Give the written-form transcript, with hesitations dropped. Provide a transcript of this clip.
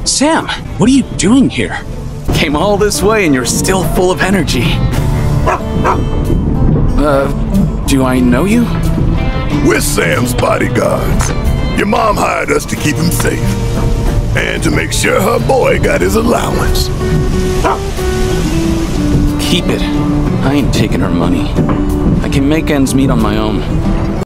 Sam, what are you doing here? Came all this way and you're still full of energy. Do I know you? We're Sam's bodyguards. Your mom hired us to keep him safe. And to make sure her boy got his allowance. Keep it. I ain't taking her money. I can make ends meet on my own.